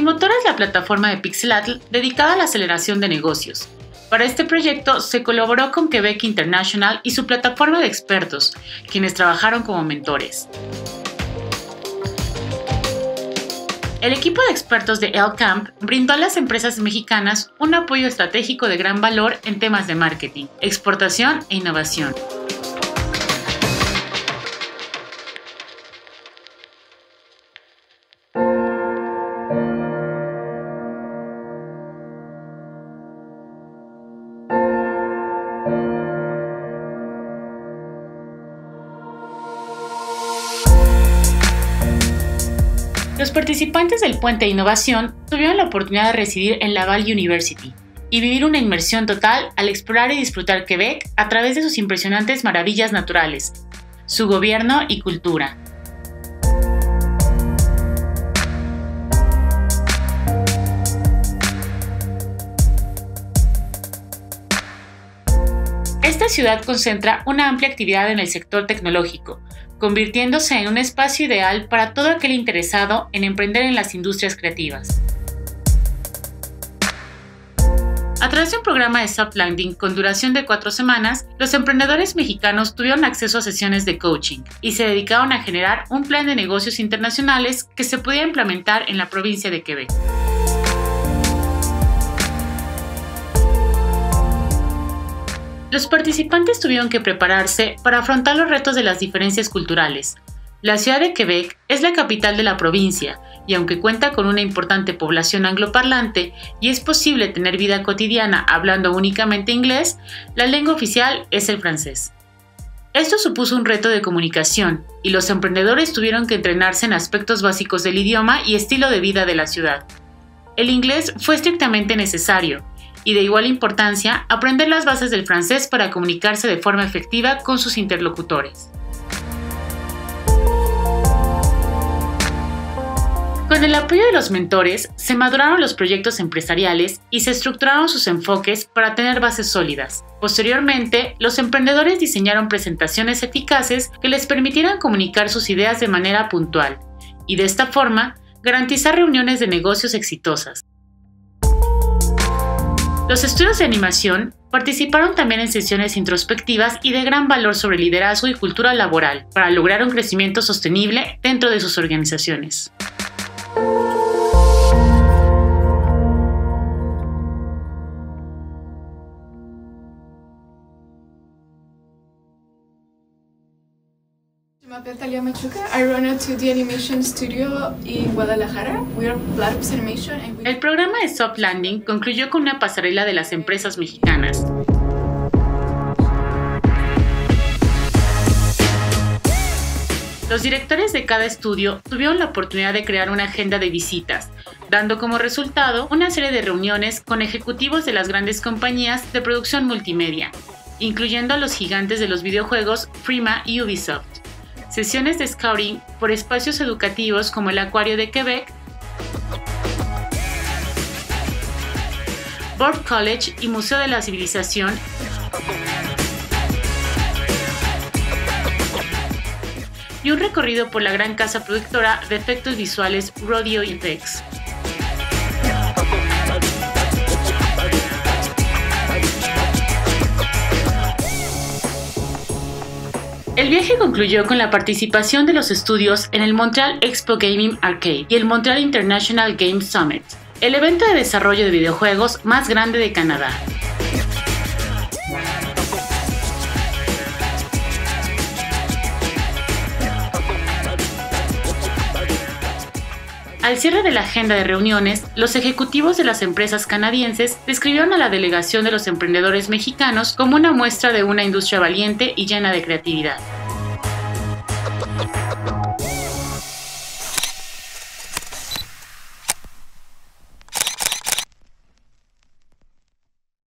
motor es la plataforma de Pixelatl dedicada a la aceleración de negocios. Para este proyecto se colaboró con Quebec International y su plataforma de expertos, quienes trabajaron como mentores. El equipo de expertos de LCamp brindó a las empresas mexicanas un apoyo estratégico de gran valor en temas de marketing, exportación e innovación. Los participantes del Puente de Innovación tuvieron la oportunidad de residir en Laval University y vivir una inmersión total al explorar y disfrutar Quebec a través de sus impresionantes maravillas naturales, su gobierno y cultura. Esta ciudad concentra una amplia actividad en el sector tecnológico, convirtiéndose en un espacio ideal para todo aquel interesado en emprender en las industrias creativas. A través de un programa de soft landing con duración de 4 semanas, los emprendedores mexicanos tuvieron acceso a sesiones de coaching y se dedicaron a generar un plan de negocios internacionales que se pudiera implementar en la provincia de Quebec. Los participantes tuvieron que prepararse para afrontar los retos de las diferencias culturales. La ciudad de Quebec es la capital de la provincia y aunque cuenta con una importante población angloparlante y es posible tener vida cotidiana hablando únicamente inglés, la lengua oficial es el francés. Esto supuso un reto de comunicación y los emprendedores tuvieron que entrenarse en aspectos básicos del idioma y estilo de vida de la ciudad. El inglés fue estrictamente necesario, y de igual importancia, aprender las bases del francés para comunicarse de forma efectiva con sus interlocutores. Con el apoyo de los mentores, se maduraron los proyectos empresariales y se estructuraron sus enfoques para tener bases sólidas. Posteriormente, los emprendedores diseñaron presentaciones eficaces que les permitieran comunicar sus ideas de manera puntual y de esta forma, garantizar reuniones de negocios exitosas. Los estudios de animación participaron también en sesiones introspectivas y de gran valor sobre liderazgo y cultura laboral para lograr un crecimiento sostenible dentro de sus organizaciones. Me llamo Talia Machuca. I run a 2D animation studio en Guadalajara. We are Platypus Animation. El programa de Soft Landing concluyó con una pasarela de las empresas mexicanas. Los directores de cada estudio tuvieron la oportunidad de crear una agenda de visitas, dando como resultado una serie de reuniones con ejecutivos de las grandes compañías de producción multimedia, incluyendo a los gigantes de los videojuegos Prima y Ubisoft. Sesiones de scouting por espacios educativos como el Acuario de Quebec, Bard College y Museo de la Civilización, y un recorrido por la gran casa productora de efectos visuales Rodeo Effects. El viaje concluyó con la participación de los estudios en el Montreal Expo Gaming Arcade y el Montreal International Game Summit, el evento de desarrollo de videojuegos más grande de Canadá. Al cierre de la agenda de reuniones, los ejecutivos de las empresas canadienses describieron a la delegación de los emprendedores mexicanos como una muestra de una industria valiente y llena de creatividad.